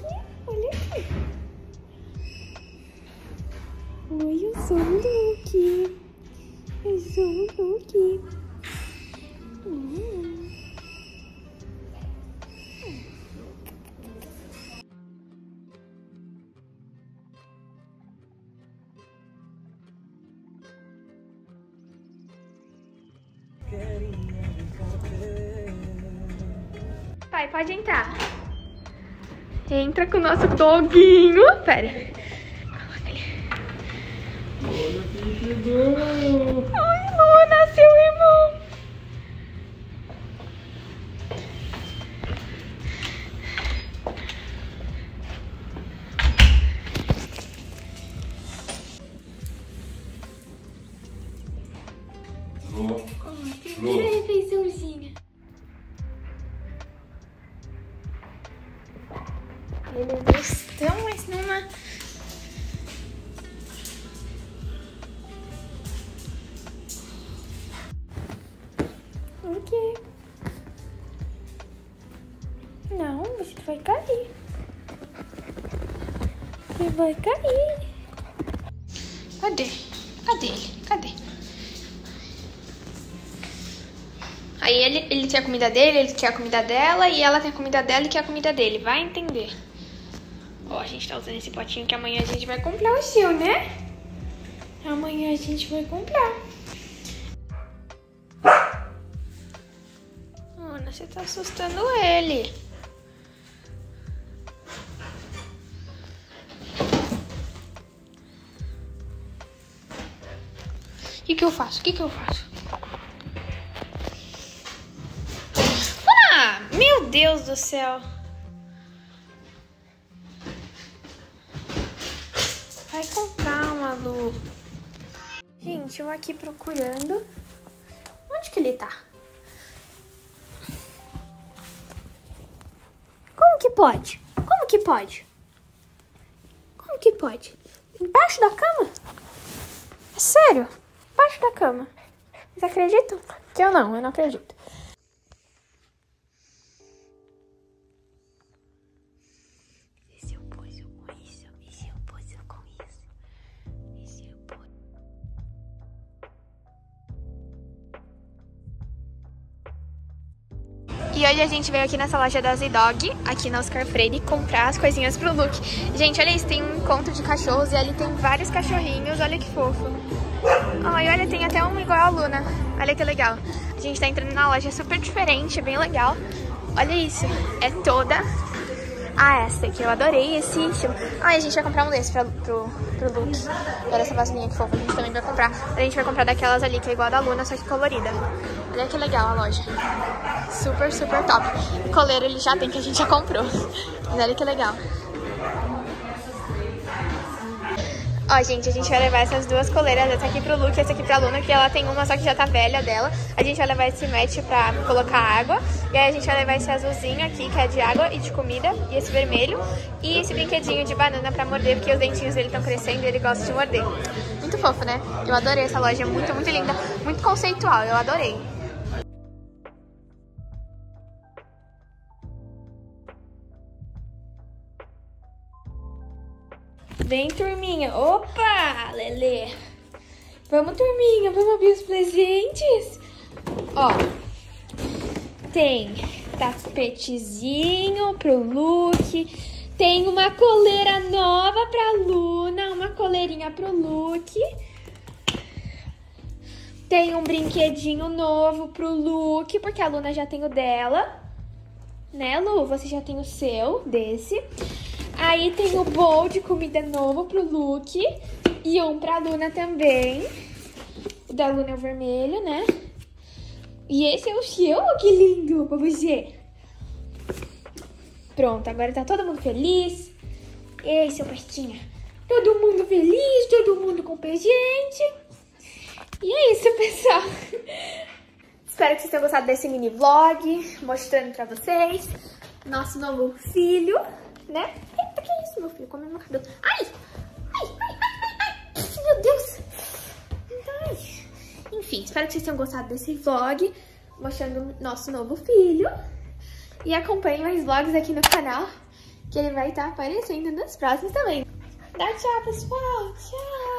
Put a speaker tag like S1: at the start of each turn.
S1: olha aqui. Oi, eu sou o Luke. Eu sou o Luke. Pai, pode entrar. Entra com o nosso doguinho. Pera. Coloca ele.
S2: Olha quem chegou.
S1: Ai, Luna, seu irmão. Primeira refeiçãozinha. Eles estão, mas numa... O quê? Não, você vai cair. Você vai cair. Cadê? Cadê ele? Cadê? Aí ele tem a comida dele, ele quer a comida dela, e ela tem a comida dela e quer a comida dele. Vai entender. Ó, a gente tá usando esse potinho que amanhã a gente vai comprar o seu, né? Amanhã a gente vai comprar. Ana, você tá assustando ele. O que eu faço? O que eu faço? Ah, meu Deus do céu. Vai com calma, Lu. Gente, eu aqui procurando. Onde que ele tá? Como que pode? Como que pode? Como que pode? Embaixo da cama? É sério? Embaixo da cama. Vocês acreditam? Que eu não acredito. E hoje a gente veio aqui nessa loja da Z-Dog, aqui na Oscar Freire, comprar as coisinhas pro Luke. Gente, olha isso, tem um encontro de cachorros e ali tem vários cachorrinhos, olha que fofo. Ai, olha, tem até um igual a Luna, olha que legal. A gente tá entrando na loja, é super diferente, é bem legal. Olha isso, é toda... Ah, essa aqui, eu adorei esse estilo. Ah, a gente vai comprar um desses pro Luke. Olha essa vasilhinha que fofa, a gente também vai comprar. A gente vai comprar daquelas ali, que é igual a da Luna, só que colorida. Olha que legal a loja. Super, super top. O coleiro ele já tem, que a gente já comprou. Mas olha que legal. Ó, gente, a gente vai levar essas duas coleiras, essa aqui pro Luke e essa aqui pra Luna, que ela tem uma, só que já tá velha dela. A gente vai levar esse match pra colocar água. E aí a gente vai levar esse azulzinho aqui, que é de água e de comida. E esse vermelho. E esse brinquedinho de banana pra morder, porque os dentinhos dele estão crescendo e ele gosta de morder. Muito fofo, né? Eu adorei essa loja, muito, muito linda. Muito conceitual, eu adorei. Vem, turminha. Opa, Lelê. Vamos, turminha. Vamos abrir os presentes. Ó, tem tapetezinho pro Luke. Tem uma coleira nova pra Luna. Uma coleirinha pro Luke. Tem um brinquedinho novo pro Luke, porque a Luna já tem o dela. Né, Lu? Você já tem o seu, desse. Aí tem o bowl de comida novo pro Luke e um pra Luna também. O da Luna é o vermelho, né? E esse é o seu, que lindo pra você. Pronto, agora tá todo mundo feliz. Ei, seu pastinha. Todo mundo feliz, todo mundo com presente. E é isso, pessoal. Espero que vocês tenham gostado desse mini vlog, mostrando pra vocês nosso novo filho, né? Eita, que isso, meu filho? Comendo meu cabelo. Ai! Ai, ai, ai, ai, ai! Meu Deus! Ai. Enfim, espero que vocês tenham gostado desse vlog, mostrando nosso novo filho. E acompanhem mais vlogs aqui no canal. que ele vai estar aparecendo nos próximos também. Dá tchau, pessoal! Tchau!